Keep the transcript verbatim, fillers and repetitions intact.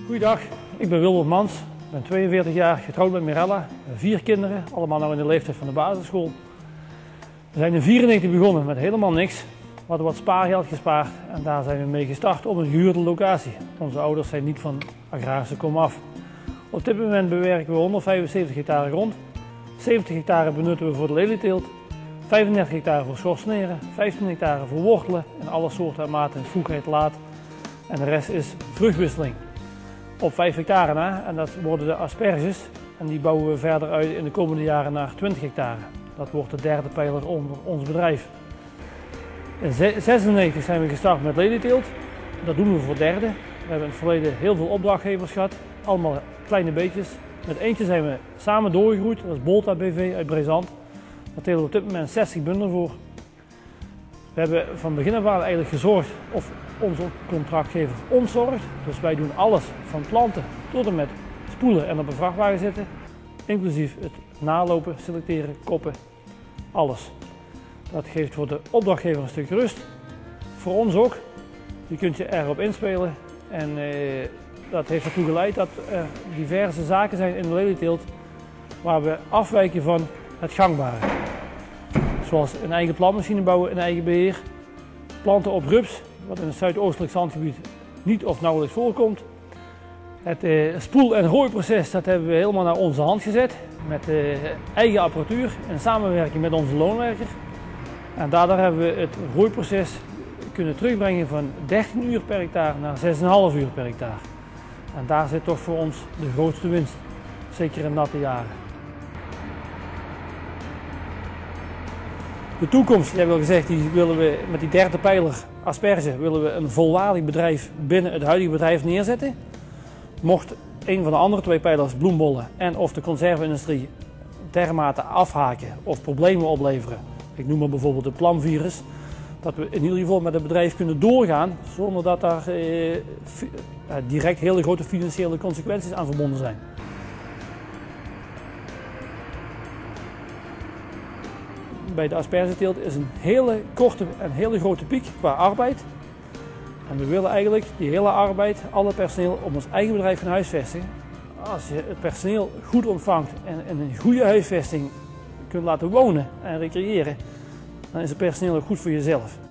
Goeiedag, ik ben Wilbert Mans, ik ben tweeënveertig jaar, getrouwd met Mirella, vier kinderen, allemaal nou in de leeftijd van de basisschool. We zijn in vierennegentig begonnen met helemaal niks. We hadden wat spaargeld gespaard en daar zijn we mee gestart op een gehuurde locatie. Onze ouders zijn niet van agrarische komaf. Op dit moment bewerken we honderdvijfenzeventig hectare grond, zeventig hectare benutten we voor de lelieteelt, vijfendertig hectare voor schorseneren, vijftien hectare voor wortelen en alle soorten en maten, vroegheid, laat. En de rest is vruchtwisseling. Op vijf hectare na, en dat worden de asperges en die bouwen we verder uit in de komende jaren naar twintig hectare. Dat wordt de derde pijler onder ons bedrijf. In zesennegentig zijn we gestart met lelieteelt. Dat doen we voor derde. We hebben in het verleden heel veel opdrachtgevers gehad, allemaal kleine beetjes. Met eentje zijn we samen doorgegroeid, dat is Bolta B V uit Brezand. Daar telen we op dit moment zestig bundelen voor. We hebben van begin af aan eigenlijk gezorgd of onze contractgever ons zorgt. Dus wij doen alles van planten tot en met spoelen en op een vrachtwagen zitten. Inclusief het nalopen, selecteren, koppen, alles. Dat geeft voor de opdrachtgever een stuk rust. Voor ons ook. Je kunt je erop inspelen. En eh, dat heeft ertoe geleid dat er diverse zaken zijn in de lelieteelt waar we afwijken van het gangbare. Zoals een eigen plantmachine bouwen, een eigen beheer. Planten op rups, wat in het zuidoostelijk zandgebied niet of nauwelijks voorkomt. Het eh, spoel- en rooiproces dat hebben we helemaal naar onze hand gezet. Met eh, eigen apparatuur in samenwerking met onze loonwerker. En daardoor hebben we het rooiproces kunnen terugbrengen van dertien uur per hectare naar zes komma vijf uur per hectare. En daar zit toch voor ons de grootste winst, zeker in natte jaren. De toekomst, die hebben we al gezegd, die willen we met die derde pijler asperge willen we een volwaardig bedrijf binnen het huidige bedrijf neerzetten. Mocht een van de andere twee pijlers, bloembollen en of de conserveindustrie, dermate afhaken of problemen opleveren, ik noem maar bijvoorbeeld het plamvirus, dat we in ieder geval met het bedrijf kunnen doorgaan zonder dat daar eh, direct hele grote financiële consequenties aan verbonden zijn. Bij de aspergeteelt is een hele korte en hele grote piek qua arbeid. En we willen eigenlijk die hele arbeid, alle personeel op ons eigen bedrijf gaan huisvesten. Als je het personeel goed ontvangt en in een goede huisvesting kunt laten wonen en recreëren, dan is het personeel ook goed voor jezelf.